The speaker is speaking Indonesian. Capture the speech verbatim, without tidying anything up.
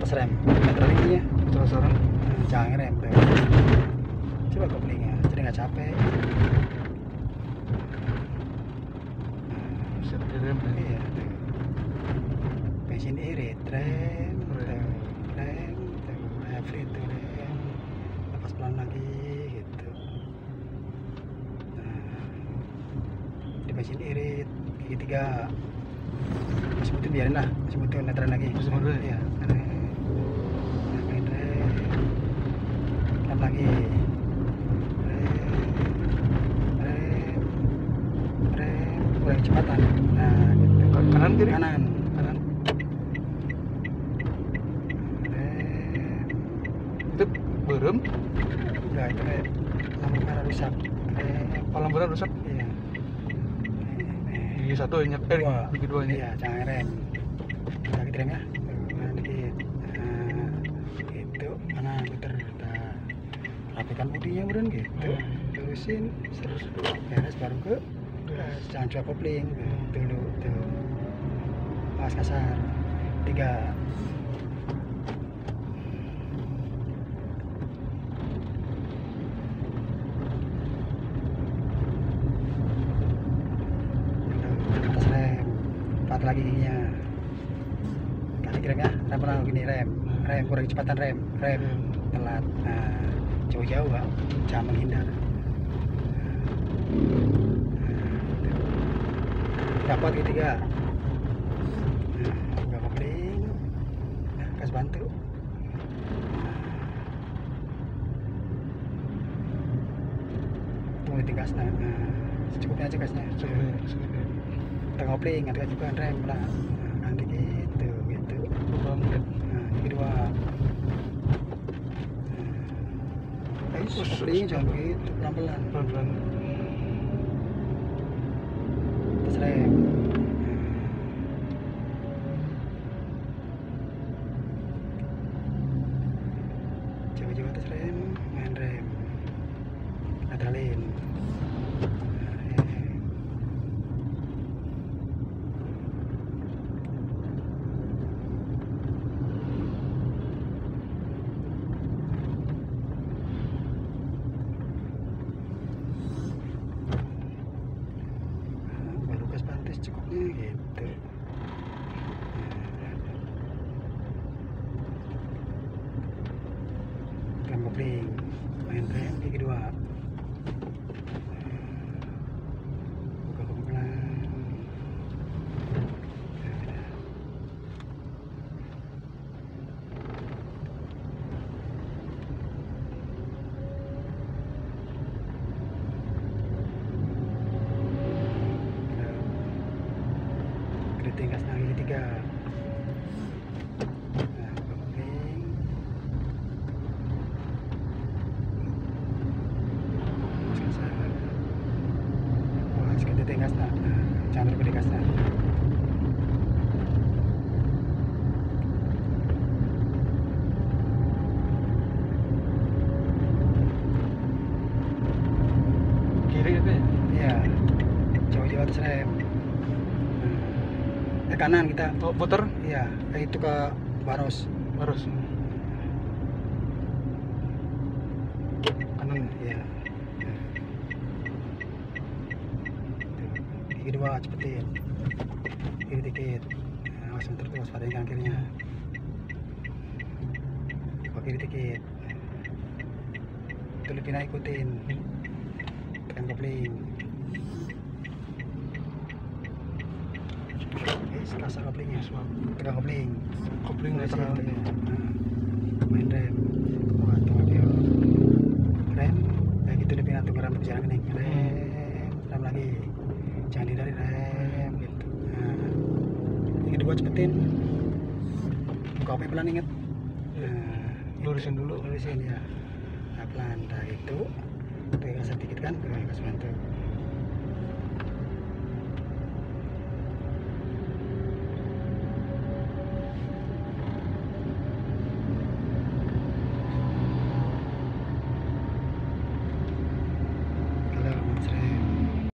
atas rem, netral ininya, terus orang nah, jangan rem tuh. Coba koplingnya, jadi nggak capek. bisa direm kan? Iya tuh. Bensin irit, rem, tuh, rem, tuh, every tuh rem, lepas pelan lagi gitu. Nah, di bensin irit, gigi tiga. Masih butuh biarin lah, masih butuh netral lagi. Masih butuh ya? Iya, rem, nah, main rem, pelan lagi. Rem, rem, rem, kurang kecepatan. Nah, gitu. Kanan kiri? Kanan. Kanan. Rem. Itu berem, Enggak, itu kayak lampu merah rusak. Rem. palang berat rusak. Iya. Gigi satu injak, eh Dua. gigi dua ini. Iya, jangan rem. Sakit remnya. Nah, dikit. Nah, gitu. Kanan puter. Nah, rapikan bodinya beren gitu. Terusin, terus beres baru ke gas. Jangan cuek kopling. Dulu tuh. Pas kasar. Tiga. Atas rem, empat lagi giginya. Kasih remnya, rem pernah gini rem, rem kurang kecepatan rem, rem telat. Nah, jauh-jauh Pak, jangan menghindar. Dapat ketiga. Nah, buka kopling, nah, gas bantu. Tunggu di gas, nah, nah, secukupnya aja gasnya. Segini, segini. Tengah kopling, ada juga rem lah. Nah, gitu, gitu. Lubang ya. Nah, yang kedua. Nah, ayo kopling jangan begitu, pelan-pelan. Pelan-pelan. Atas rem. Jauh-jauh atas rem, main rem. Netralin. Baru gas bantu secukupnya gitu. Rem kopling, main rem gigi kedua. Buka kopling pelan. Keriting gas lagi tiga. Nah, buka kopling. Mas kasar. Wah, sekali keriting gas nah. Nah, jangan terlalu gede gasnya. Kiri itu ya? Iya, jauh-jauh atas rem. Nah, ke kanan kita. Oh, putar Iya, eh, itu ke Baros. harus kanan. Iya. Gigi dua cepetin. Kiri dikit. Nah, awas muter tuh, waspadain kanan kirinya. Ke kiri dikit. Filipina ikutin. Tekan kopling. Eh, kasar koplingnya. Tekan kopling. Kopling Polisi, netral. iya. Nah, main rem. Wah, tunggu dia. Rem, kayak gitu lebih nanti rem berjalan nih. Rem, rem lagi. Jangan dihindari rem gitu. Nah, yang kedua cepetin. Buka H P pelan inget. Nah, Lurusin dulu. Lurusin ya. Nah, pelan. Nah, itu. Pegang sedikit kan, pegang gas bantu.